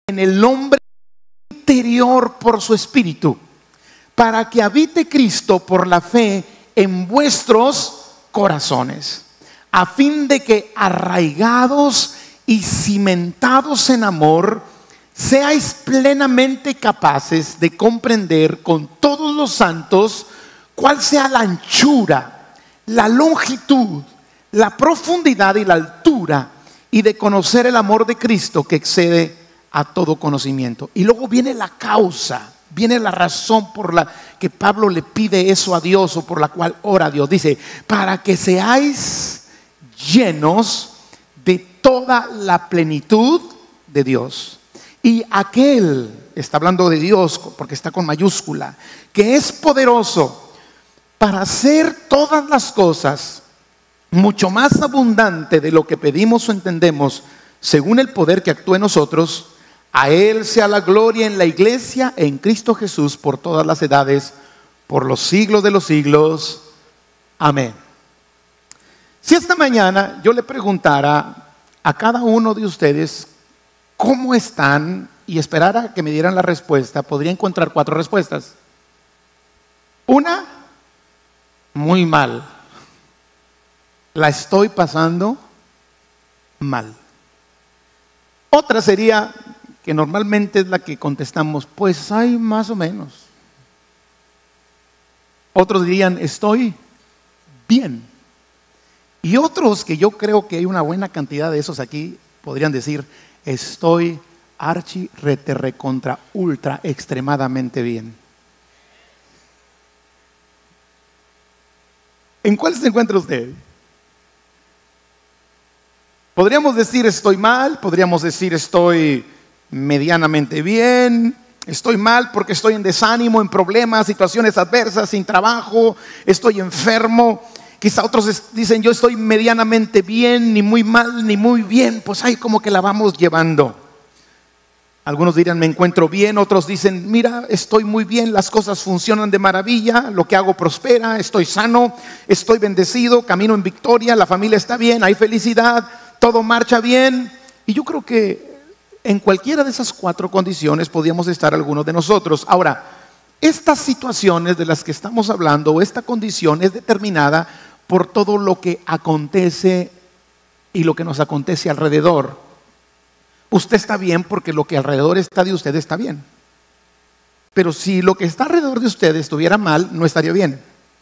en el hombre interior por su espíritu, para que habite Cristo por la fe en vuestros corazones, a fin de que arraigados y cimentados en amor, seáis plenamente capaces de comprender con todos los santos cuál sea la anchura, la longitud, la profundidad y la altura, y de conocer el amor de Cristo que excede a todo conocimiento. Y luego viene la causa, viene la razón por la que Pablo le pide eso a Dios, o por la cual ora a Dios. Dice, para que seáis llenos de toda la plenitud de Dios. Y aquel, está hablando de Dios porque está con mayúscula, que es poderoso para hacer todas las cosas mucho más abundante de lo que pedimos o entendemos, según el poder que actúa en nosotros. A Él sea la gloria en la iglesia, en Cristo Jesús, por todas las edades, por los siglos de los siglos. Amén. Si esta mañana yo le preguntara a cada uno de ustedes cómo están, y esperara que me dieran la respuesta, podría encontrar 4 respuestas. Una, muy mal. La estoy pasando mal. Otra sería, que normalmente es la que contestamos, pues hay más o menos. Otros dirían, estoy bien. Y otros, que yo creo que hay una buena cantidad de esos aquí, podrían decir, estoy archi, rete, recontra, ultra, extremadamente bien. ¿En cuál se encuentra usted? Podríamos decir estoy mal, podríamos decir estoy medianamente bien, estoy mal porque estoy en desánimo, en problemas, situaciones adversas, sin trabajo, estoy enfermo. Quizá otros dicen yo estoy medianamente bien, ni muy mal, ni muy bien. Pues ahí como que la vamos llevando. Algunos dirán me encuentro bien, otros dicen mira estoy muy bien, las cosas funcionan de maravilla, lo que hago prospera, estoy sano, estoy bendecido, camino en victoria, la familia está bien, hay felicidad, todo marcha bien. Y yo creo que en cualquiera de esas 4 condiciones podíamos estar algunos de nosotros. Ahora, estas situaciones de las que estamos hablando, o esta condición, es determinada por todo lo que acontece y lo que nos acontece alrededor. Usted está bien porque lo que alrededor está de usted está bien. Pero si lo que está alrededor de usted estuviera mal, no estaría bien.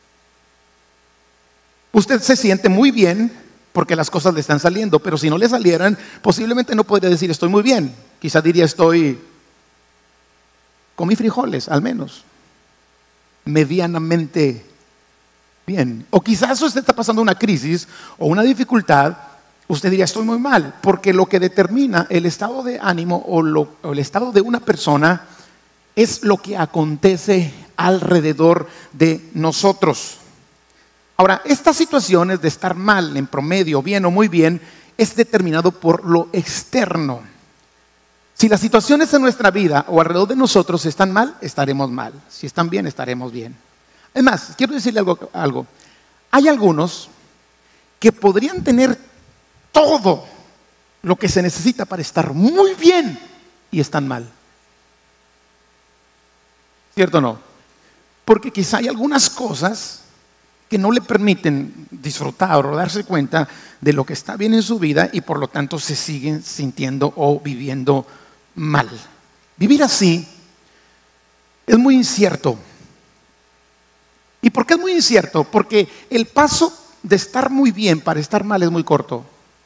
Usted se siente muy bien porque las cosas le están saliendo, pero si no le salieran, posiblemente no podría decir estoy muy bien. Quizá diría estoy, comí frijoles, al menos, medianamente bien. O quizás usted está pasando una crisis o una dificultad, usted diría estoy muy mal, porque lo que determina el estado de ánimo o el estado de una persona es lo que acontece alrededor de nosotros. Ahora, estas situaciones de estar mal, en promedio, bien o muy bien, es determinado por lo externo. Si las situaciones en nuestra vida o alrededor de nosotros están mal, estaremos mal. Si están bien, estaremos bien. Además, quiero decirle algo. Hay algunos que podrían tener todo lo que se necesita para estar muy bien y están mal. ¿Cierto o no? Porque quizá hay algunas cosas que no le permiten disfrutar o darse cuenta de lo que está bien en su vida y por lo tanto se siguen sintiendo o viviendo mal. Vivir así es muy incierto. ¿Y por qué es muy incierto? Porque el paso de estar muy bien para estar mal es muy corto.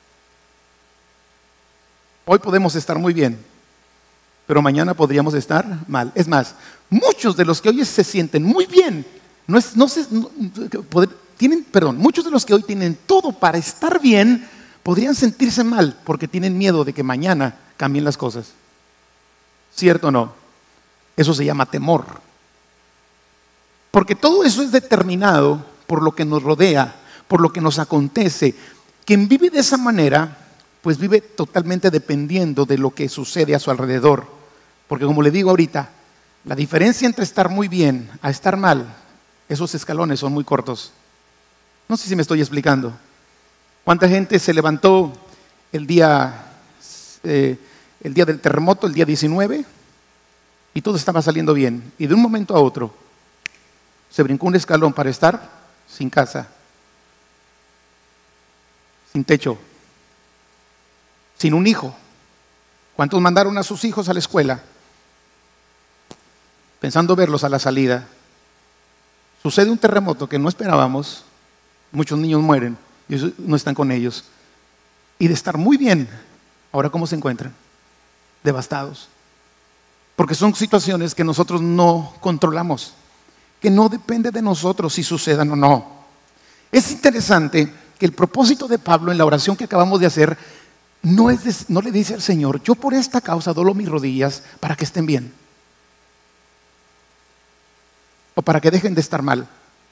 Hoy podemos estar muy bien, pero mañana podríamos estar mal. Es más, muchos de los que hoy se sienten muy bien, muchos de los que hoy tienen todo para estar bien, podrían sentirse mal porque tienen miedo de que mañana cambien las cosas. ¿Cierto o no? Eso se llama temor. Porque todo eso es determinado por lo que nos rodea, por lo que nos acontece. Quien vive de esa manera, pues vive totalmente dependiendo de lo que sucede a su alrededor. Porque como le digo ahorita, la diferencia entre estar muy bien a estar mal, esos escalones son muy cortos. No sé si me estoy explicando. ¿Cuánta gente se levantó el día el día del terremoto, el día 19, y todo estaba saliendo bien. Y de un momento a otro, se brincó un escalón para estar sin casa, sin techo, sin un hijo. ¿Cuántos mandaron a sus hijos a la escuela pensando verlos a la salida? Sucede un terremoto que no esperábamos, muchos niños mueren y ellos no están con ellos. Y de estar muy bien, ahora ¿cómo se encuentran? Devastados. Porque son situaciones que nosotros no controlamos, que no depende de nosotros si sucedan o no. Es interesante que el propósito de Pablo en la oración que acabamos de hacer no le dice al Señor: yo por esta causa doblo mis rodillas para que estén bien, o para que dejen de estar mal,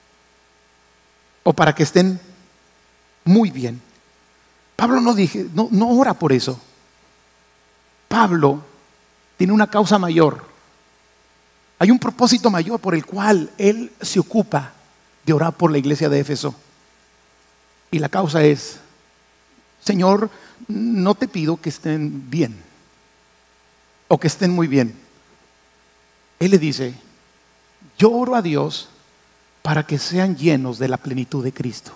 o para que estén muy bien. Pablo no ora por eso. Pablo tiene una causa mayor. Hay un propósito mayor por el cual él se ocupa de orar por la iglesia de Éfeso. Y la causa es: Señor, no te pido que estén bien o que estén muy bien. Él le dice: yo oro a Dios para que sean llenos de la plenitud de Cristo.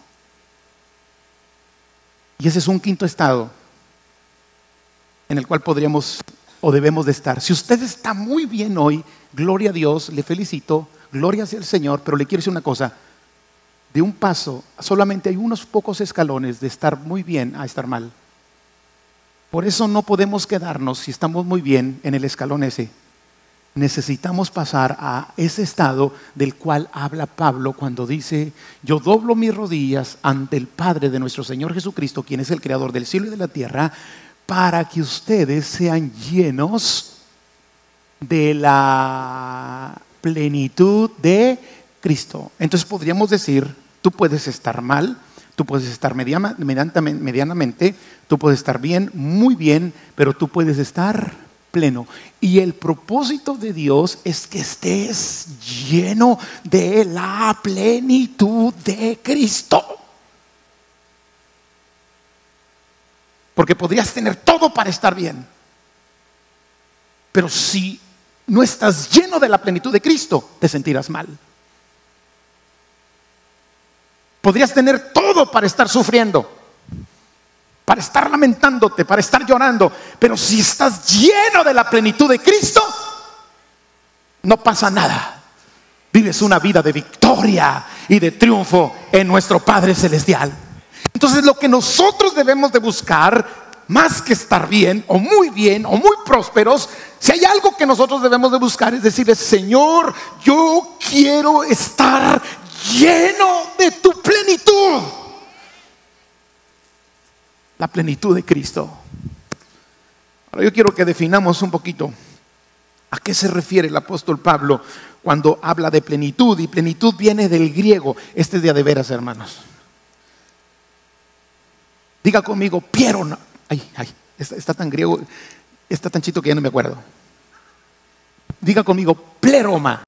Y ese es un quinto estado en el cual podríamos o debemos de estar. Si usted está muy bien hoy, gloria a Dios, le felicito, gloria sea al Señor, pero le quiero decir una cosa: de un paso, solamente hay unos pocos escalones de estar muy bien a estar mal. Por eso no podemos quedarnos, si estamos muy bien, en el escalón ese. Necesitamos pasar a ese estado del cual habla Pablo cuando dice: yo doblo mis rodillas ante el Padre de nuestro Señor Jesucristo, quien es el creador del cielo y de la tierra, para que ustedes sean llenos de la plenitud de Cristo. Entonces podríamos decir: tú puedes estar mal, tú puedes estar medianamente, tú puedes estar bien, muy bien, pero tú puedes estar pleno. Y el propósito de Dios es que estés lleno de la plenitud de Cristo. Porque podrías tener todo para estar bien, pero si no estás lleno de la plenitud de Cristo, te sentirás mal. Podrías tener todo para estar sufriendo, para estar lamentándote, para estar llorando, pero si estás lleno de la plenitud de Cristo, no pasa nada. Vives una vida de victoria y de triunfo en nuestro Padre Celestial. Entonces, lo que nosotros debemos de buscar, más que estar bien o muy prósperos, si hay algo que nosotros debemos de buscar, es decirle: Señor, yo quiero estar lleno de tu plenitud. La plenitud de Cristo. Ahora yo quiero que definamos un poquito a qué se refiere el apóstol Pablo cuando habla de plenitud. Y plenitud viene del griego. Este es de a de veras, hermanos. Diga conmigo: pierona. Está tan griego, está tan chito que ya no me acuerdo. Diga conmigo: pleroma.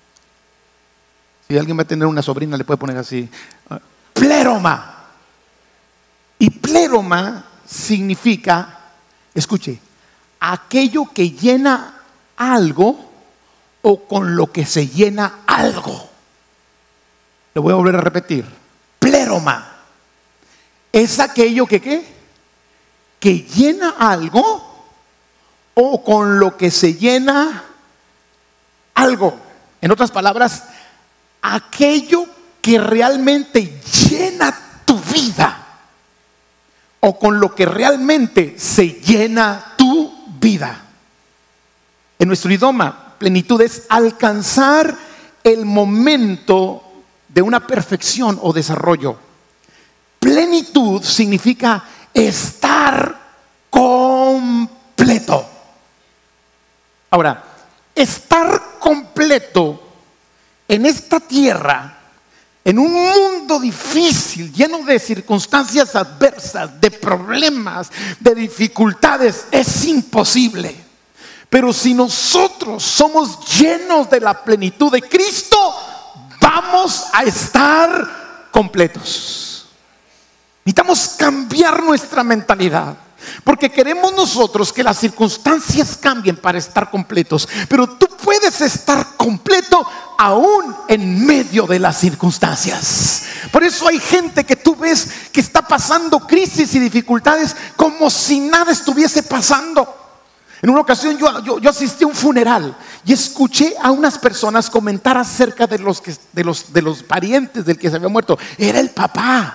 Si alguien va a tener una sobrina, le puede poner así: pleroma. Y pleroma significa, escuche, aquello que llena algo o con lo que se llena algo. Lo voy a volver a repetir: pleroma es aquello que ¿qué? Que llena algo o con lo que se llena algo. En otras palabras, aquello que realmente llena tu vida o con lo que realmente se llena tu vida. En nuestro idioma, plenitud es alcanzar el momento de una perfección o desarrollo. Plenitud significa estar completo. Ahora, estar completo en esta tierra, en un mundo difícil, lleno de circunstancias adversas, de problemas, de dificultades, es imposible. Pero si nosotros somos llenos de la plenitud de Cristo, vamos a estar completos. Necesitamos cambiar nuestra mentalidad, Porque queremos nosotros que las circunstancias cambien para estar completos. Pero tú puedes estar completo aún en medio de las circunstancias. Por eso hay gente que tú ves que está pasando crisis y dificultades como si nada estuviese pasando. En una ocasión yo asistí a un funeral y escuché a unas personas comentar acerca de los parientes del que se había muerto. Era el papá.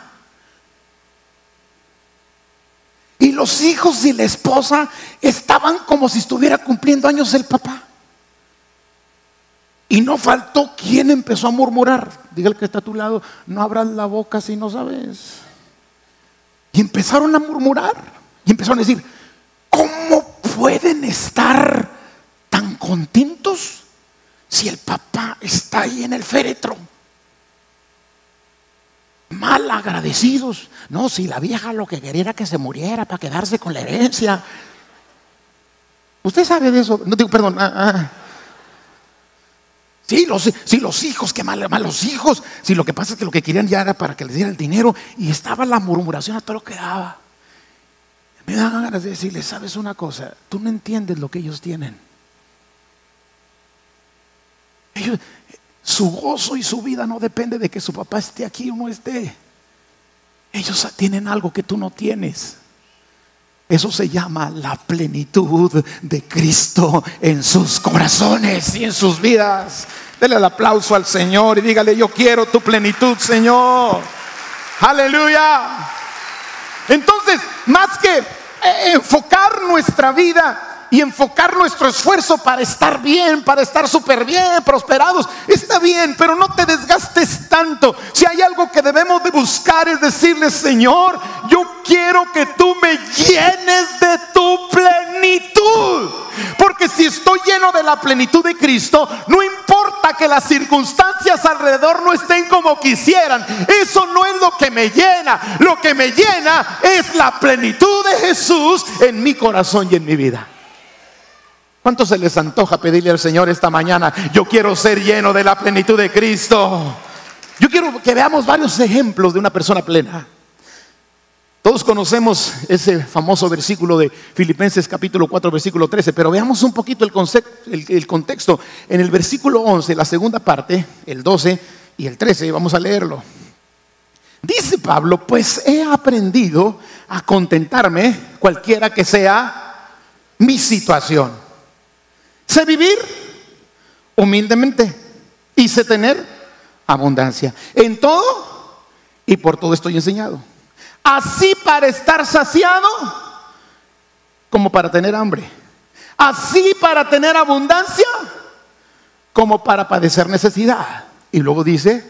Y los hijos y la esposa estaban como si estuviera cumpliendo años el papá. Y no faltó quien empezó a murmurar. Dígale que está a tu lado: no abras la boca si no sabes. Y empezaron a murmurar. Y empezaron a decir: ¿cómo pueden estar tan contentos si el papá está ahí en el féretro? Mal agradecidos. No, si la vieja lo que quería era que se muriera para quedarse con la herencia. ¿Usted sabe de eso? No digo, perdón. Sí, los hijos, qué malos hijos. Sí, lo que pasa es que lo que querían ya era para que les diera el dinero. Y estaba la murmuración a todo lo que daba. Me dan ganas de decirles: ¿sabes una cosa? Tú no entiendes lo que ellos tienen. Su gozo y su vida no depende de que su papá esté aquí o no esté. Ellos tienen algo que tú no tienes. Eso se llama la plenitud de Cristo en sus corazones y en sus vidas. Dele el aplauso al Señor y dígale: yo quiero tu plenitud, Señor. Aleluya. Entonces, más que enfocar nuestra vida y enfocar nuestro esfuerzo para estar bien, para estar súper bien, prosperados, está bien, pero no te desgastes tanto. Si hay algo que debemos de buscar es decirle: Señor, yo quiero que tú me llenes de tu plenitud. Porque si estoy lleno de la plenitud de Cristo, no importa que las circunstancias alrededor no estén como quisieran. Eso no es lo que me llena. Lo que me llena es la plenitud de Jesús en mi corazón y en mi vida. ¿Cuánto se les antoja pedirle al Señor esta mañana: yo quiero ser lleno de la plenitud de Cristo? Yo quiero que veamos varios ejemplos de una persona plena. Todos conocemos ese famoso versículo de Filipenses capítulo 4 versículo 13, pero veamos un poquito el contexto. En el versículo 11, la segunda parte, el 12 y el 13, vamos a leerlo. Dice Pablo: pues he aprendido a contentarme cualquiera que sea mi situación. Sé vivir humildemente y sé tener abundancia. En todo y por todo estoy enseñado, así para estar saciado como para tener hambre, así para tener abundancia como para padecer necesidad. Y luego dice: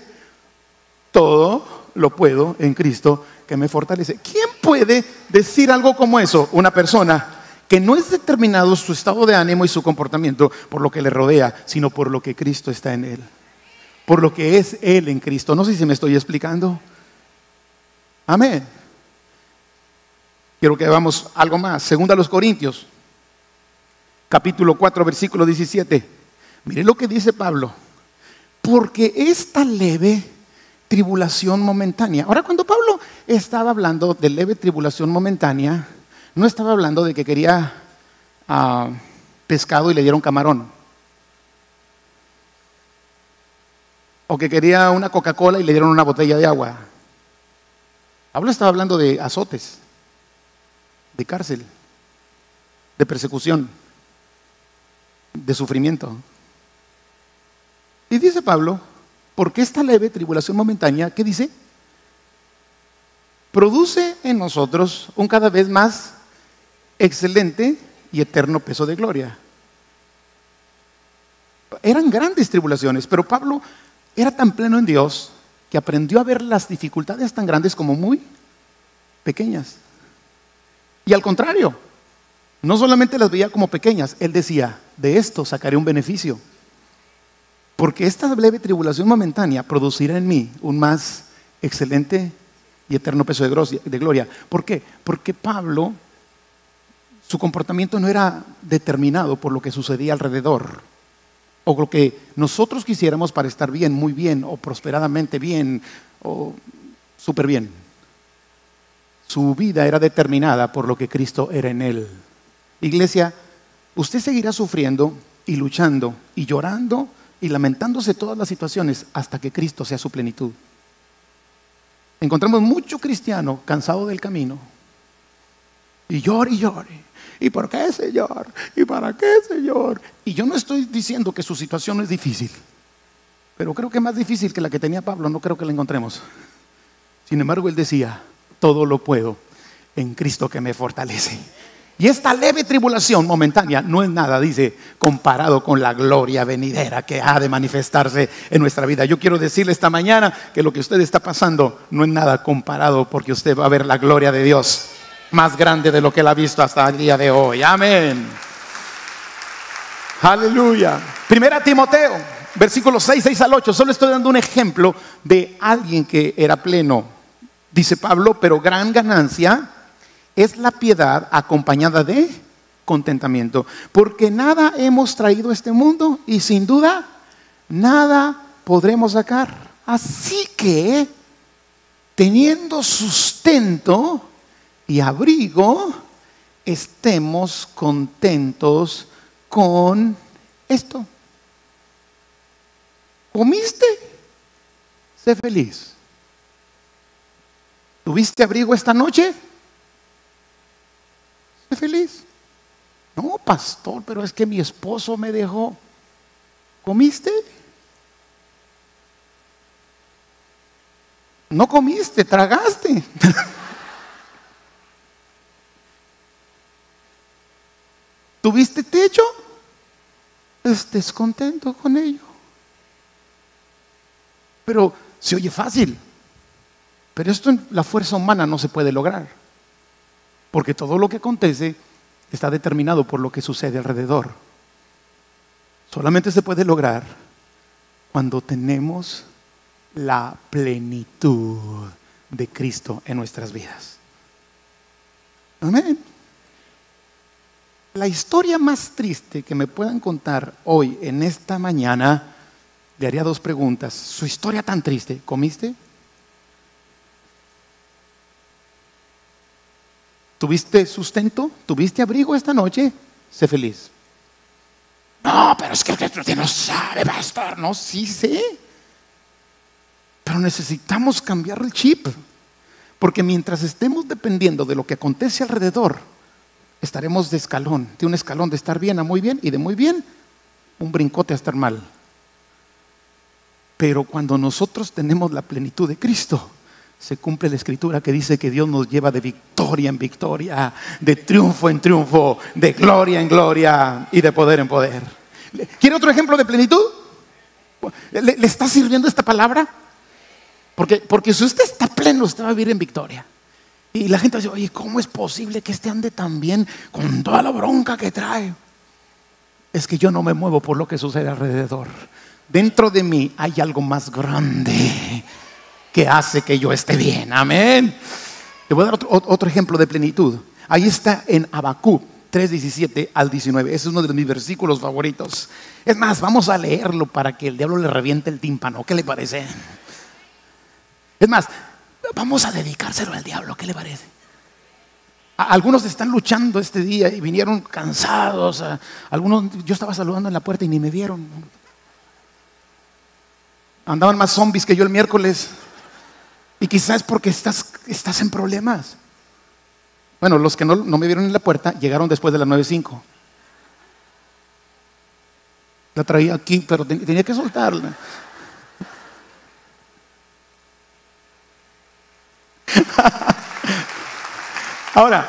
todo lo puedo en Cristo que me fortalece. ¿Quién puede decir algo como eso? Una persona que no es determinado su estado de ánimo y su comportamiento por lo que le rodea, sino por lo que Cristo está en él, por lo que es Él en Cristo. No sé si me estoy explicando. Amén. Quiero que veamos algo más. Segunda a los Corintios, capítulo 4, versículo 17. Mire lo que dice Pablo: porque esta leve tribulación momentánea. Ahora, cuando Pablo estaba hablando de leve tribulación momentánea, no estaba hablando de que quería pescado y le dieron camarón, o que quería una Coca-Cola y le dieron una botella de agua. Pablo estaba hablando de azotes, de cárcel, de persecución, de sufrimiento. Y dice Pablo: porque esta leve tribulación momentánea, ¿qué dice? Produce en nosotros un cada vez más excelente y eterno peso de gloria. Eran grandes tribulaciones, pero Pablo era tan pleno en Dios que aprendió a ver las dificultades tan grandes como muy pequeñas. Y al contrario, no solamente las veía como pequeñas, él decía: de esto sacaré un beneficio, porque esta leve tribulación momentánea producirá en mí un más excelente y eterno peso de gloria. ¿Por qué? Porque Pablo, su comportamiento no era determinado por lo que sucedía alrededor, o lo que nosotros quisiéramos para estar bien, muy bien, o prosperadamente bien, o súper bien. Su vida era determinada por lo que Cristo era en él. Iglesia, usted seguirá sufriendo y luchando y llorando y lamentándose todas las situaciones hasta que Cristo sea su plenitud. Encontramos mucho cristiano cansado del camino y llore y llore. ¿Y por qué, Señor? ¿Y para qué, Señor? Y yo no estoy diciendo que su situación no es difícil, pero creo que es más difícil que la que tenía Pablo. No creo que la encontremos. Sin embargo, él decía: todo lo puedo en Cristo que me fortalece. Y esta leve tribulación momentánea no es nada, dice, comparado con la gloria venidera que ha de manifestarse en nuestra vida. Yo quiero decirle esta mañana que lo que usted está pasando no es nada comparado, porque usted va a ver la gloria de Dios más grande de lo que él ha visto hasta el día de hoy. Amén. Aleluya. Primera Timoteo, versículos 6 al 8. Solo estoy dando un ejemplo de alguien que era pleno. Dice Pablo: pero gran ganancia es la piedad acompañada de contentamiento, porque nada hemos traído a este mundo y sin duda nada podremos sacar. Así que, teniendo sustento y abrigo, estemos contentos con esto. ¿Comiste? Sé feliz. ¿Tuviste abrigo esta noche? Sé feliz. No, pastor, pero es que mi esposo me dejó. ¿Comiste? No comiste, tragaste. ¿Tuviste techo? Estés contento con ello. Pero se oye fácil. Pero esto en la fuerza humana no se puede lograr, porque todo lo que acontece está determinado por lo que sucede alrededor. Solamente se puede lograr cuando tenemos la plenitud de Cristo en nuestras vidas. Amén. La historia más triste que me puedan contar hoy, en esta mañana, le haría dos preguntas. Su historia tan triste: ¿comiste? ¿Tuviste sustento? ¿Tuviste abrigo esta noche? Sé feliz. No, pero es que usted no sabe, pastor. No, sí sé. Pero necesitamos cambiar el chip, porque mientras estemos dependiendo de lo que acontece alrededor, estaremos de un escalón de estar bien a muy bien, y de muy bien un brincote a estar mal. Pero cuando nosotros tenemos la plenitud de Cristo, se cumple la escritura que dice que Dios nos lleva de victoria en victoria, de triunfo en triunfo, de gloria en gloria y de poder en poder. ¿Quiere otro ejemplo de plenitud? ¿Le está sirviendo esta palabra? Porque si usted está pleno, usted va a vivir en victoria. Y la gente dice: oye, ¿cómo es posible que este ande tan bien con toda la bronca que trae? Es que yo no me muevo por lo que sucede alrededor. Dentro de mí hay algo más grande que hace que yo esté bien. Amén. Le voy a dar otro ejemplo de plenitud. Ahí está en Habacuc 3:17 al 19. Ese es uno de mis versículos favoritos. Es más, vamos a leerlo para que el diablo le reviente el tímpano. ¿Qué le parece? Es más, vamos a dedicárselo al diablo. ¿Qué le parece? Algunos están luchando este día y vinieron cansados. Algunos, yo estaba saludando en la puerta y ni me vieron. Andaban más zombies que yo el miércoles. Y quizás porque estás en problemas. Bueno, los que no me vieron en la puerta llegaron después de las 9:05. La traía aquí, pero tenía que soltarla. Ahora,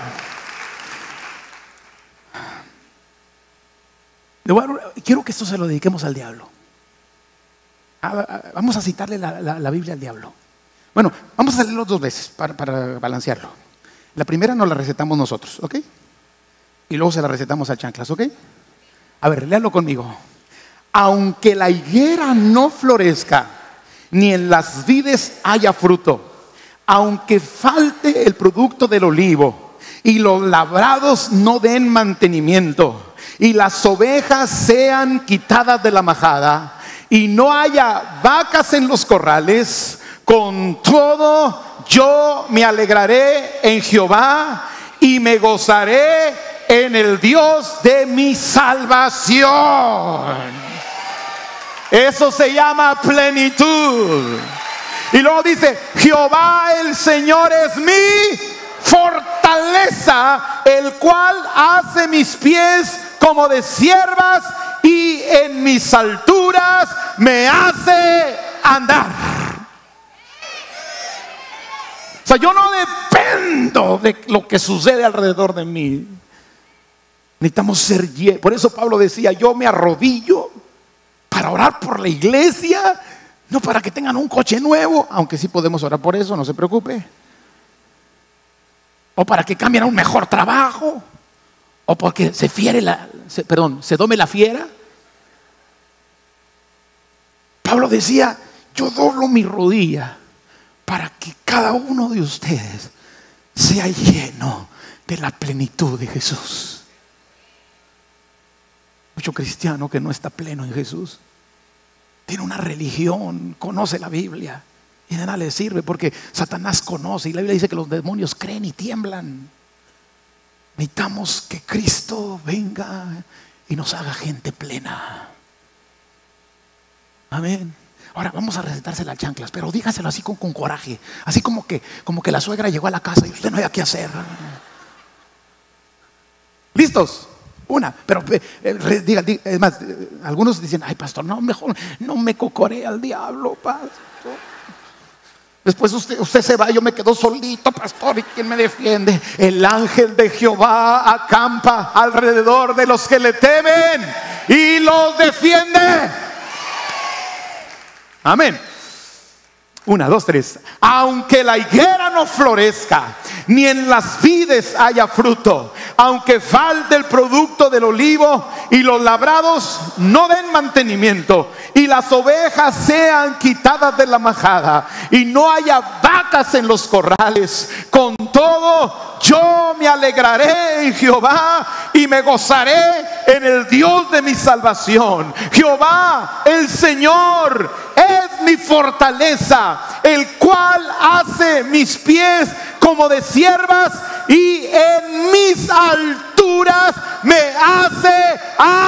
quiero que esto se lo dediquemos al diablo. Vamos a citarle la Biblia al diablo. Bueno, vamos a leerlo dos veces para balancearlo. La primera nos la recetamos nosotros, ¿ok? Y luego se la recetamos a chanclas, ¿ok? A ver, léalo conmigo. Aunque la higuera no florezca, ni en las vides haya fruto, aunque falte el producto del olivo, y los labrados no den mantenimiento, y las ovejas sean quitadas de la majada, y no haya vacas en los corrales, con todo yo me alegraré en Jehová y me gozaré en el Dios de mi salvación. Eso se llama plenitud. Y luego dice, Jehová el Señor es mi fortaleza, el cual hace mis pies como de ciervas y en mis alturas me hace andar. O sea, yo no dependo de lo que sucede alrededor de mí. Necesitamos ser llenos. Por eso Pablo decía, yo me arrodillo para orar por la iglesia, no para que tengan un coche nuevo, aunque sí podemos orar por eso, no se preocupe. O para que cambien a un mejor trabajo, o porque se dome la fiera. Pablo decía, yo doblo mi rodilla para que cada uno de ustedes sea lleno de la plenitud de Jesús. Mucho cristiano que no está pleno en Jesús tiene una religión, conoce la Biblia y de nada le sirve, porque Satanás conoce, y la Biblia dice que los demonios creen y tiemblan. Necesitamos que Cristo venga y nos haga gente plena. Amén. Ahora vamos a recetarse las chanclas, pero dígaselo así con coraje, así como que la suegra llegó a la casa y usted no había qué hacer. ¿Listos? Una, pero diga, es más, algunos dicen, ay pastor, no, mejor no me cocoree al diablo, pastor. Después usted se va, yo me quedo solito, pastor, ¿y quién me defiende? El ángel de Jehová acampa alrededor de los que le temen y los defiende. Amén. 1, 2, 3. Aunque la higuera no florezca, ni en las vides haya fruto, aunque falte el producto del olivo y los labrados no den mantenimiento, y las ovejas sean quitadas de la majada, y no haya vacas en los corrales, con todo yo me alegraré en Jehová y me gozaré en el Dios de mi salvación. Jehová el Señor es mi fortaleza, el cual hace mis pies como de ciervas y en mis alturas me hace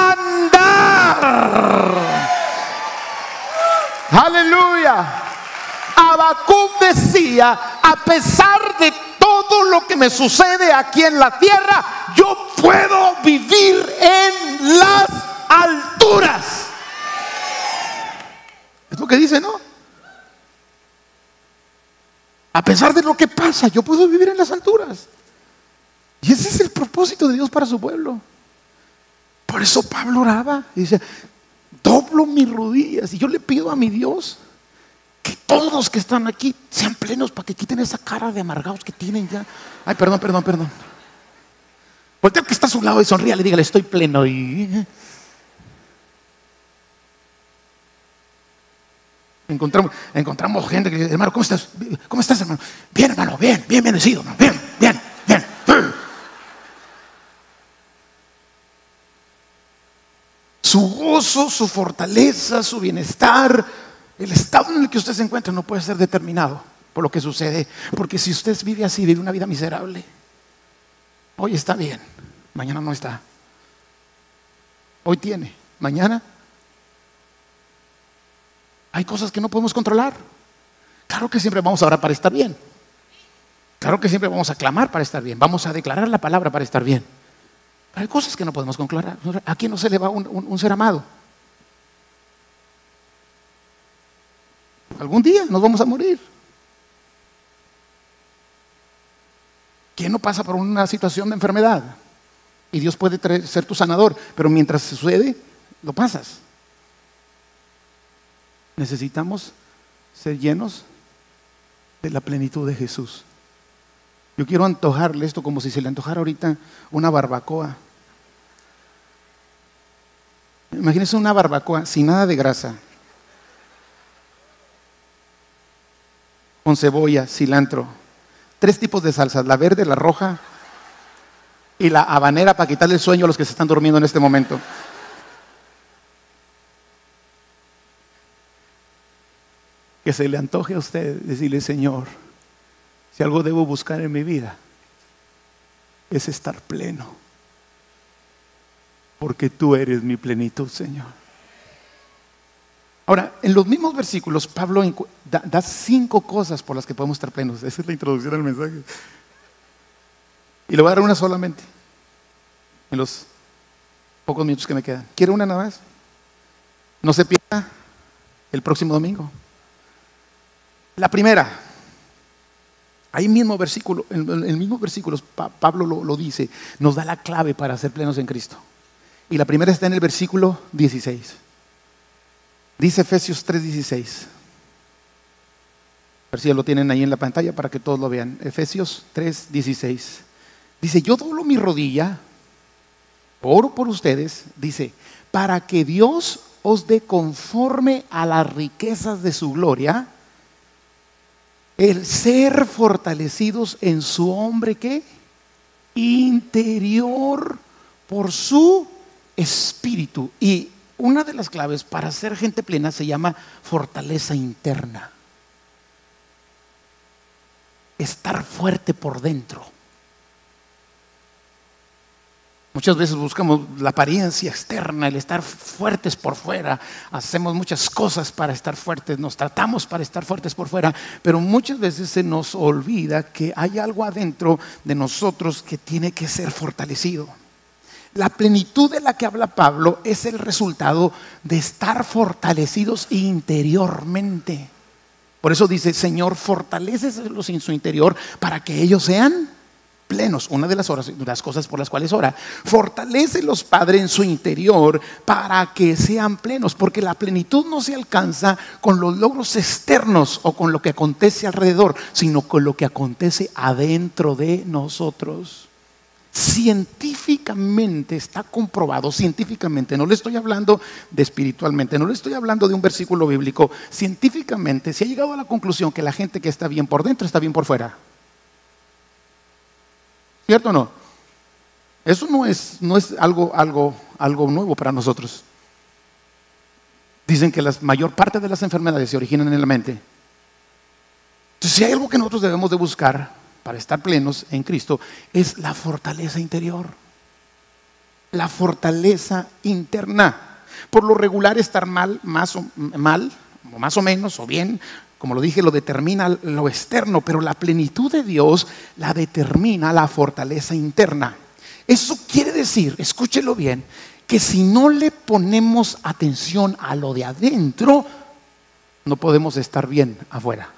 andar. Aleluya. Habacuc decía, a pesar de todo lo que me sucede aquí en la tierra, yo puedo vivir en las alturas. Es lo que dice, ¿no? A pesar de lo que pasa, yo puedo vivir en las alturas. Y ese es el propósito de Dios para su pueblo. Por eso Pablo oraba y dice, doblo mis rodillas y yo le pido a mi Dios que todos los que están aquí sean plenos, para que quiten esa cara de amargados que tienen ya. Ay, perdón. Voltea al que está a su lado y sonríale y dígale, estoy pleno. Y encontramos gente que dice, hermano, ¿cómo estás? ¿Cómo estás, hermano? Bien, hermano, bien bendecido, hermano, bien. Su gozo, su fortaleza, su bienestar, el estado en el que usted se encuentra no puede ser determinado por lo que sucede. Porque si usted vive así, vive una vida miserable. Hoy está bien, mañana no está. Hoy tiene, mañana hay cosas que no podemos controlar. Claro que siempre vamos a orar para estar bien. Claro que siempre vamos a clamar para estar bien. Vamos a declarar la palabra para estar bien. Pero hay cosas que no podemos controlar. ¿A quién no se le va un ser amado? Algún día nos vamos a morir. ¿Quién no pasa por una situación de enfermedad? Y Dios puede ser tu sanador, pero mientras sucede, lo pasas. Necesitamos ser llenos de la plenitud de Jesús. Yo quiero antojarle esto como si se le antojara ahorita una barbacoa. Imagínense una barbacoa sin nada de grasa, con cebolla, cilantro, 3 tipos de salsas, la verde, la roja y la habanera, para quitarle el sueño a los que se están durmiendo en este momento. Que se le antoje a usted decirle, Señor, Si algo debo buscar en mi vida, es estar pleno. Porque tú eres mi plenitud, Señor. Ahora, en los mismos versículos, Pablo da 5 cosas por las que podemos estar plenos. Esa es la introducción al mensaje. Y le voy a dar una solamente, en los pocos minutos que me quedan. ¿Quiere una nada más? No se pierda el próximo domingo. La primera, ahí mismo versículo, en el mismo versículo, Pablo lo dice, nos da la clave para ser plenos en Cristo. Y la primera está en el versículo 16. Dice Efesios 3:16. A ver si ya lo tienen ahí en la pantalla para que todos lo vean. Efesios 3:16. Dice, yo doblo mi rodilla, oro por ustedes, dice, para que Dios os dé conforme a las riquezas de su gloria, el ser fortalecidos en su hombre, ¿qué? Interior, por su espíritu. Y una de las claves para ser gente plena se llama fortaleza interna. Estar fuerte por dentro. Muchas veces buscamos la apariencia externa, el estar fuertes por fuera. Hacemos muchas cosas para estar fuertes, nos tratamos para estar fuertes por fuera, pero muchas veces se nos olvida que hay algo adentro de nosotros que tiene que ser fortalecido. La plenitud de la que habla Pablo es el resultado de estar fortalecidos interiormente. Por eso dice, Señor, fortalécelos en su interior para que ellos sean plenos. Una de las cosas por las cuales ora, fortalécelos, Padre, en su interior para que sean plenos, porque la plenitud no se alcanza con los logros externos o con lo que acontece alrededor, sino con lo que acontece adentro de nosotros. Científicamente está comprobado, científicamente, no le estoy hablando de espiritualmente, no le estoy hablando de un versículo bíblico, científicamente se ha llegado a la conclusión que la gente que está bien por dentro está bien por fuera. ¿Cierto o no? Eso no es algo nuevo para nosotros. Dicen que la mayor parte de las enfermedades se originan en la mente. Entonces, si hay algo que nosotros debemos de buscar para estar plenos en Cristo, es la fortaleza interior. La fortaleza interna. Por lo regular, estar más o menos, o bien, como lo dije, lo determina lo externo, pero la plenitud de Dios la determina la fortaleza interna. Eso quiere decir, escúchelo bien, que si no le ponemos atención a lo de adentro, no podemos estar bien afuera.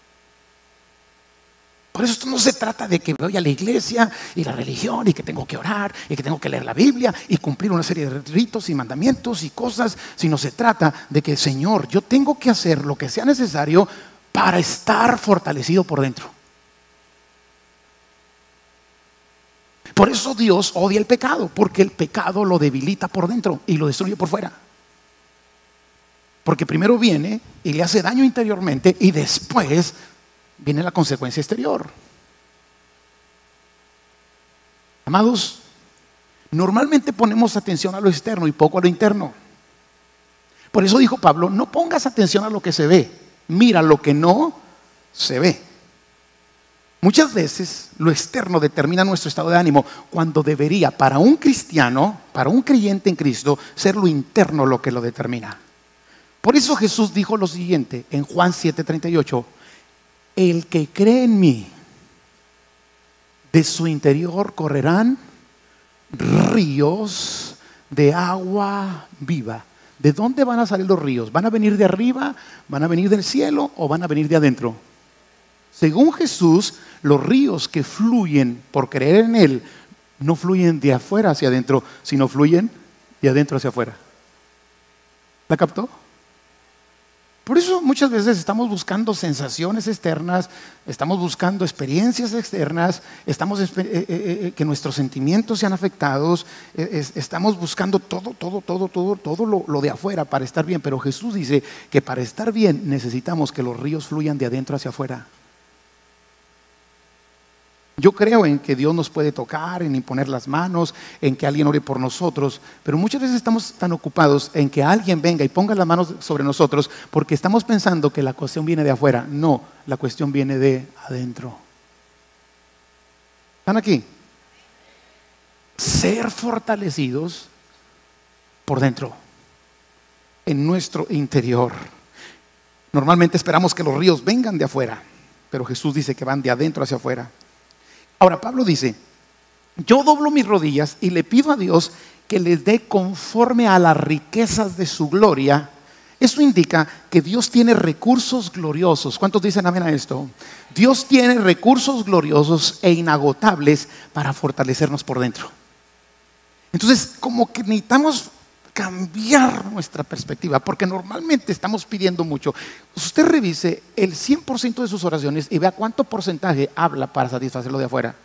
Por eso esto no se trata de que voy a la iglesia y la religión y que tengo que orar y que tengo que leer la Biblia y cumplir una serie de ritos y mandamientos y cosas, sino se trata de que, Señor, yo tengo que hacer lo que sea necesario para estar fortalecido por dentro. Por eso Dios odia el pecado, porque el pecado lo debilita por dentro y lo destruye por fuera. Porque primero viene y le hace daño interiormente y después viene la consecuencia exterior. Amados, normalmente ponemos atención a lo externo y poco a lo interno. Por eso dijo Pablo, no pongas atención a lo que se ve, mira lo que no se ve. Muchas veces lo externo determina nuestro estado de ánimo, cuando debería, para un cristiano, para un creyente en Cristo, ser lo interno lo que lo determina. Por eso Jesús dijo lo siguiente en Juan 7:38: el que cree en mí, de su interior correrán ríos de agua viva. ¿De dónde van a salir los ríos? ¿Van a venir de arriba? ¿Van a venir del cielo? ¿O van a venir de adentro? Según Jesús, los ríos que fluyen por creer en Él no fluyen de afuera hacia adentro, sino fluyen de adentro hacia afuera. ¿La captó? Por eso muchas veces estamos buscando sensaciones externas, estamos buscando experiencias externas, estamos que nuestros sentimientos sean afectados, estamos buscando todo lo de afuera para estar bien. Pero Jesús dice que para estar bien necesitamos que los ríos fluyan de adentro hacia afuera. Yo creo en que Dios nos puede tocar, en imponer las manos, en que alguien ore por nosotros, pero muchas veces estamos tan ocupados en que alguien venga y ponga las manos sobre nosotros porque estamos pensando que la cuestión viene de afuera. No, la cuestión viene de adentro. ¿Están aquí? Ser fortalecidos por dentro, en nuestro interior. Normalmente esperamos que los ríos vengan de afuera, pero Jesús dice que van de adentro hacia afuera. Ahora Pablo dice: yo doblo mis rodillas y le pido a Dios que les dé conforme a las riquezas de su gloria. Eso indica que Dios tiene recursos gloriosos. ¿Cuántos dicen amén a esto? Dios tiene recursos gloriosos e inagotables para fortalecernos por dentro. Entonces, como que necesitamos cambiar nuestra perspectiva, porque normalmente estamos pidiendo mucho. Usted revise el 100% de sus oraciones y vea cuánto porcentaje habla para satisfacerlo de afuera.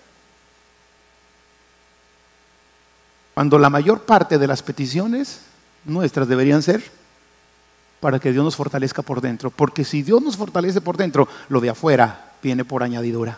Cuando la mayor parte de las peticiones nuestras deberían ser para que Dios nos fortalezca por dentro. Porque si Dios nos fortalece por dentro, lo de afuera viene por añadidura.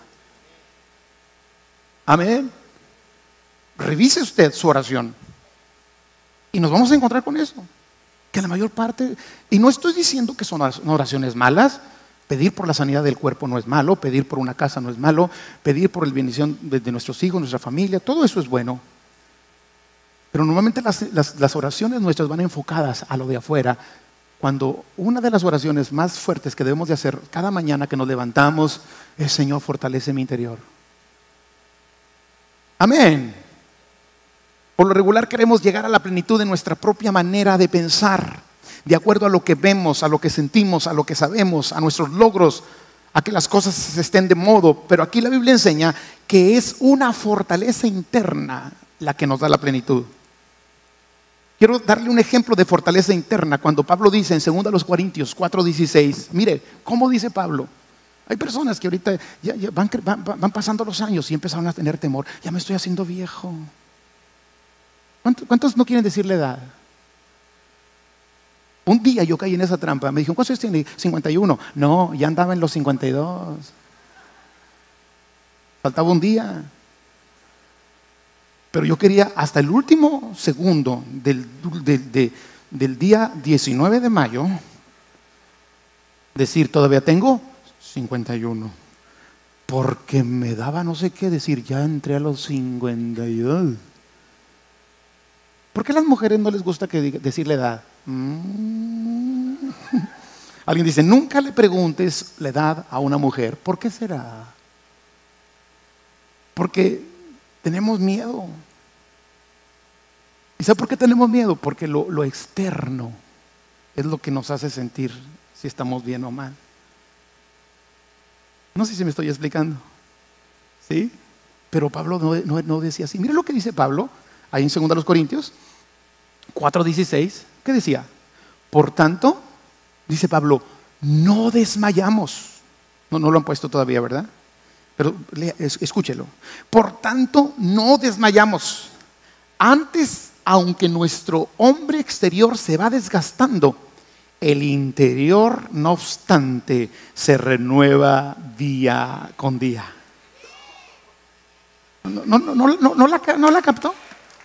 Amén. Revise usted su oración y nos vamos a encontrar con eso, que la mayor parte, y no estoy diciendo que son oraciones malas. Pedir por la sanidad del cuerpo no es malo, pedir por una casa no es malo, pedir por la bendición de nuestros hijos, nuestra familia, todo eso es bueno. Pero normalmente las oraciones nuestras van enfocadas a lo de afuera, cuando una de las oraciones más fuertes que debemos de hacer cada mañana que nos levantamos es: Señor, fortalece mi interior. Amén. Por lo regular queremos llegar a la plenitud de nuestra propia manera de pensar, de acuerdo a lo que vemos, a lo que sentimos, a lo que sabemos, a nuestros logros, a que las cosas estén de modo. Pero aquí la Biblia enseña que es una fortaleza interna la que nos da la plenitud. Quiero darle un ejemplo de fortaleza interna cuando Pablo dice en 2 Corintios 4:16. Mire, ¿cómo dice Pablo? Hay personas que ahorita ya van pasando los años y empezaron a tener temor. Ya me estoy haciendo viejo. ¿Cuántos no quieren decir la edad? Un día yo caí en esa trampa. Me dijeron: ¿cuántos años tiene? 51. No, ya andaba en los 52. Faltaba un día. Pero yo quería hasta el último segundo del día 19 de mayo decir: todavía tengo 51. Porque me daba no sé qué decir: ya entré a los 52. ¿Por qué a las mujeres no les gusta decir la edad? Alguien dice: nunca le preguntes la edad a una mujer. ¿Por qué será? Porque tenemos miedo. ¿Y sabe por qué tenemos miedo? Porque lo externo es lo que nos hace sentir si estamos bien o mal. No sé si me estoy explicando. ¿Sí? Pero Pablo no decía así. Mire lo que dice Pablo ahí en 2 Corintios 4:16. ¿Qué decía? Por tanto, dice Pablo, no desmayamos. No lo han puesto todavía, ¿verdad? Pero escúchelo. Por tanto, no desmayamos. Antes, aunque nuestro hombre exterior se va desgastando, el interior, no obstante, se renueva día con día. ¿No la captó?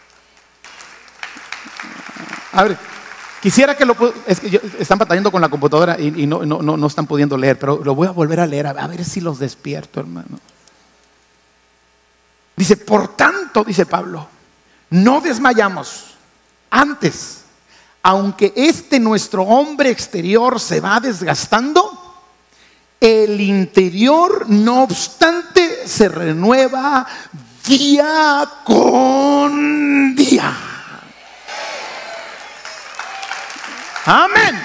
A ver, quisiera que es que están batallando con la computadora y no están pudiendo leer, pero lo voy a volver a leer a ver si los despierto, hermano. Dice: por tanto, dice Pablo, no desmayamos. Antes, aunque nuestro hombre exterior se va desgastando, el interior, no obstante, se renueva día con día. Amén.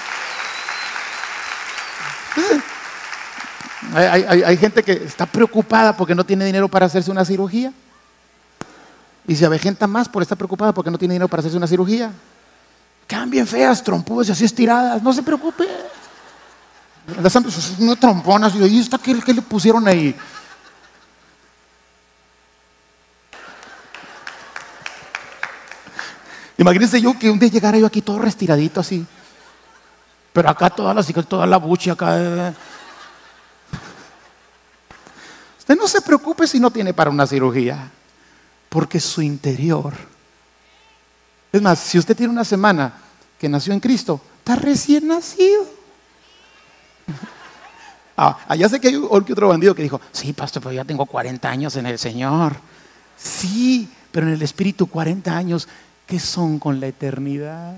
Hay gente que está preocupada porque no tiene dinero para hacerse una cirugía y se avejenta más por estar preocupada porque no tiene dinero para hacerse una cirugía. Quedan bien feas, trompudas y así estiradas. No se preocupe. Las unas tromponas y ¿está qué le pusieron ahí? Imagínense yo que un día llegara yo aquí todo restiradito así, pero acá toda la buche acá. Usted no se preocupe si no tiene para una cirugía, porque su interior. Es más, si usted tiene una semana que nació en Cristo, está recién nacido. Allá sé que hay otro bandido que dijo, sí, pastor, pero ya tengo 40 años en el Señor. Sí, pero en el Espíritu 40 años, ¿qué son con la eternidad?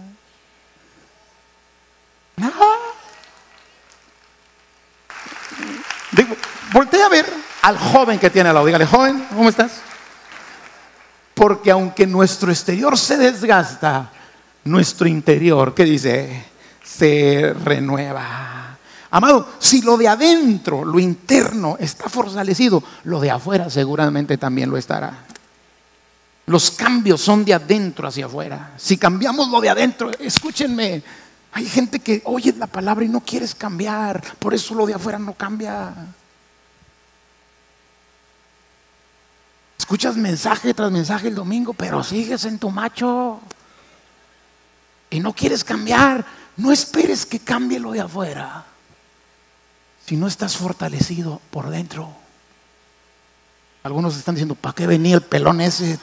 Voltea a ver al joven que tiene al lado. Dígale, joven, ¿cómo estás? Porque aunque nuestro exterior se desgasta, nuestro interior, ¿qué dice? Se renueva. Amado, si lo de adentro, lo interno está fortalecido, lo de afuera seguramente también lo estará. Los cambios son de adentro hacia afuera. Si cambiamos lo de adentro, escúchenme, hay gente que oye la palabra y no quieres cambiar, por eso lo de afuera no cambia. Escuchas mensaje tras mensaje el domingo, pero sigues en tu macho y no quieres cambiar. No esperes que cambie lo de afuera si no estás fortalecido por dentro. Algunos están diciendo, ¿para qué venía el pelón ese?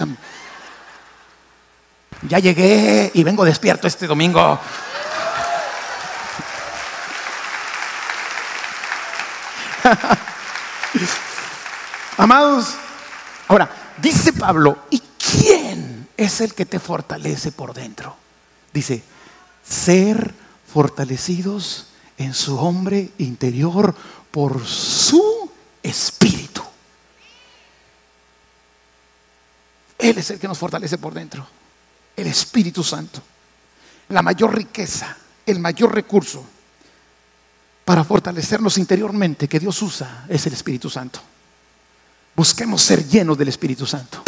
Ya llegué y vengo despierto este domingo. Amados, ahora, dice Pablo, ¿y quién es el que te fortalece por dentro? Dice, ser fortalecidos en su hombre interior por su espíritu. Él es el que nos fortalece por dentro. El Espíritu Santo. La mayor riqueza, el mayor recurso para fortalecernos interiormente que Dios usa es el Espíritu Santo. Busquemos ser llenos del Espíritu Santo.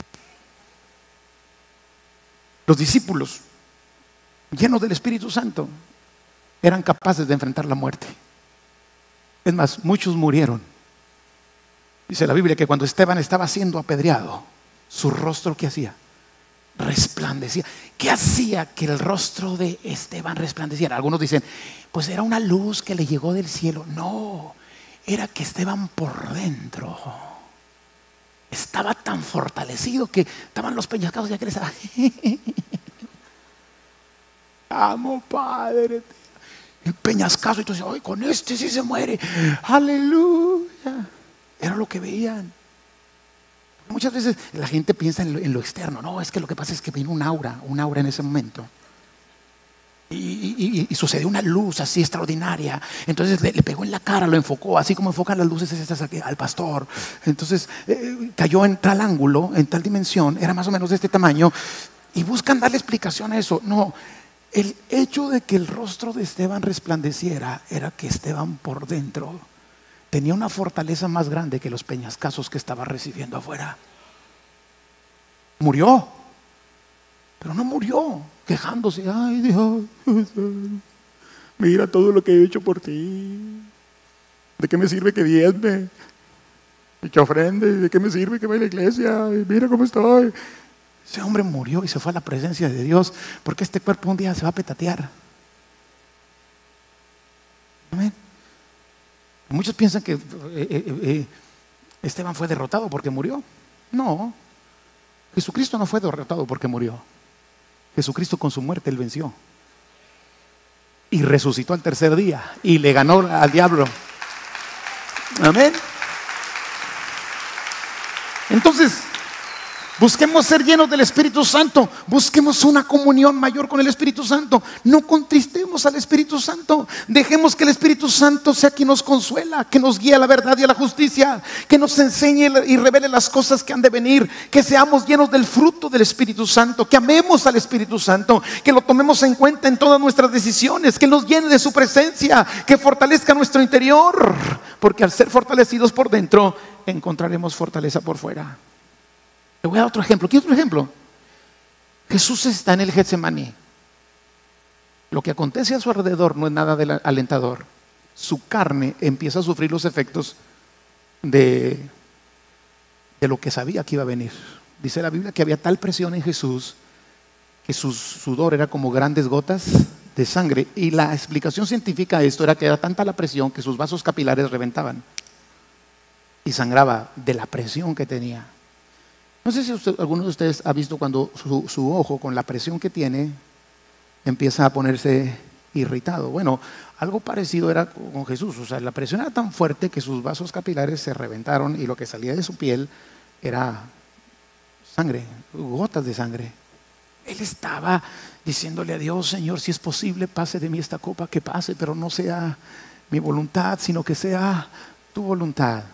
Los discípulos llenos del Espíritu Santo eran capaces de enfrentar la muerte. Es más, muchos murieron. Dice la Biblia que cuando Esteban estaba siendo apedreado, su rostro, ¿qué hacía? Resplandecía. ¿Qué hacía que el rostro de Esteban resplandeciera? Algunos dicen, pues era una luz que le llegó del cielo. No, era que Esteban por dentro estaba tan fortalecido que estaban los peñascados y aquel estaba amo, Padre. El peñascazo, y tú dices, ay, con este sí se muere. Aleluya. Era lo que veían. Muchas veces la gente piensa en lo externo. No, es que lo que pasa es que vino un aura en ese momento. Y sucedió una luz así extraordinaria. Entonces le pegó en la cara, lo enfocó, así como enfocan las luces estas aquí, al pastor. Entonces cayó en tal ángulo, en tal dimensión, era más o menos de este tamaño. Y buscan darle explicación a eso. No, el hecho de que el rostro de Esteban resplandeciera era que Esteban por dentro tenía una fortaleza más grande que los peñascazos que estaba recibiendo afuera. Murió, pero no murió quejándose. Ay, Dios, mira todo lo que he hecho por ti. ¿De qué me sirve que diezme y que ofrende? ¿De qué me sirve que vaya a la iglesia? Y mira cómo estoy. Ese hombre murió y se fue a la presencia de Dios, porque este cuerpo un día se va a petatear. Amén. Muchos piensan que Esteban fue derrotado porque murió. No, Jesucristo no fue derrotado porque murió. Jesucristo con su muerte él venció y resucitó al tercer día y le ganó al diablo. Amén. Entonces, busquemos ser llenos del Espíritu Santo. Busquemos una comunión mayor con el Espíritu Santo. No contristemos al Espíritu Santo. Dejemos que el Espíritu Santo sea quien nos consuela, que nos guíe a la verdad y a la justicia, que nos enseñe y revele las cosas que han de venir. Que seamos llenos del fruto del Espíritu Santo, que amemos al Espíritu Santo, que lo tomemos en cuenta en todas nuestras decisiones, que nos llene de su presencia, que fortalezca nuestro interior, porque al ser fortalecidos por dentro encontraremos fortaleza por fuera. Le voy a dar otro ejemplo. ¿Qué otro ejemplo? Jesús está en el Getsemaní. Lo que acontece a su alrededor no es nada alentador. Su carne empieza a sufrir los efectos de lo que sabía que iba a venir. Dice la Biblia que había tal presión en Jesús que su sudor era como grandes gotas de sangre. Y la explicación científica de esto era que era tanta la presión que sus vasos capilares reventaban y sangraba de la presión que tenía. No sé si alguno de ustedes ha visto cuando su ojo, con la presión que tiene, empieza a ponerse irritado. Bueno, algo parecido era con Jesús. O sea, la presión era tan fuerte que sus vasos capilares se reventaron y lo que salía de su piel era sangre, gotas de sangre. Él estaba diciéndole a Dios: Señor, si es posible, pase de mí esta copa, que pase, pero no sea mi voluntad, sino que sea tu voluntad.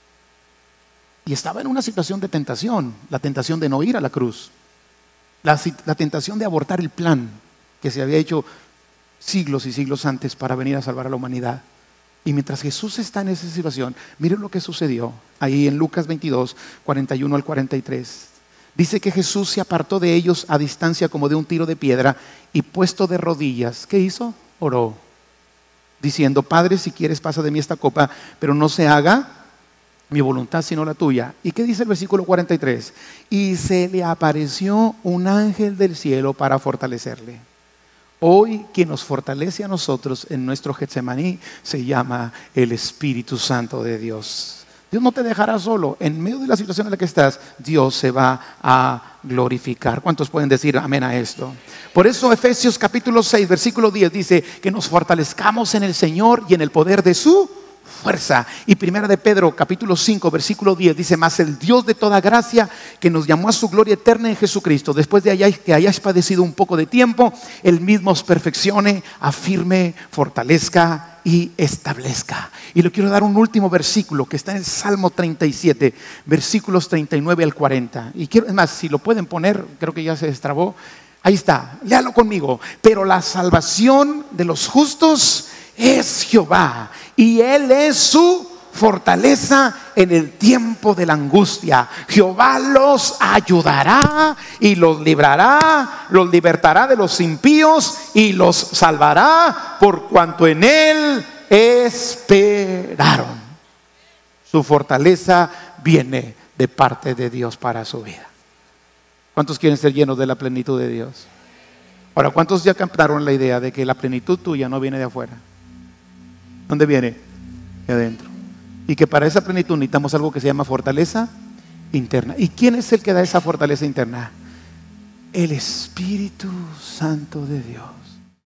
Y estaba en una situación de tentación, la tentación de no ir a la cruz, la tentación de abortar el plan que se había hecho siglos y siglos antes para venir a salvar a la humanidad. Y mientras Jesús está en esa situación, miren lo que sucedió ahí en Lucas 22, 41 al 43. Dice que Jesús se apartó de ellos a distancia como de un tiro de piedra y puesto de rodillas, ¿qué hizo? Oró, diciendo: Padre, si quieres, pasa de mí esta copa, pero no se haga mi voluntad sino la tuya. ¿Y qué dice el versículo 43? Y se le apareció un ángel del cielo para fortalecerle. Hoy quien nos fortalece a nosotros en nuestro Getsemaní se llama el Espíritu Santo de Dios. Dios no te dejará solo. En medio de la situación en la que estás, Dios se va a glorificar. ¿Cuántos pueden decir amén a esto? Por eso Efesios capítulo 6, versículo 10 dice que nos fortalezcamos en el Señor y en el poder de su fuerza. Y primera de Pedro capítulo 5 versículo 10 dice: mas el Dios de toda gracia, que nos llamó a su gloria eterna en Jesucristo, después de que hayáis padecido un poco de tiempo, Él mismo os perfeccione, afirme, fortalezca y establezca. Y le quiero dar un último versículo que está en el Salmo 37 versículos 39 al 40. Y quiero, es más, si lo pueden poner, creo que ya se destrabó. Ahí está, léalo conmigo. Pero la salvación de los justos es Jehová, y Él es su fortaleza en el tiempo de la angustia. Jehová los ayudará y los librará, los libertará de los impíos y los salvará, por cuanto en Él esperaron. Su fortaleza viene de parte de Dios para su vida. ¿Cuántos quieren ser llenos de la plenitud de Dios? Ahora, ¿cuántos ya captaron la idea de que la plenitud tuya no viene de afuera? ¿Dónde viene? De adentro. Y que para esa plenitud necesitamos algo que se llama fortaleza interna. ¿Y quién es el que da esa fortaleza interna? El Espíritu Santo de Dios.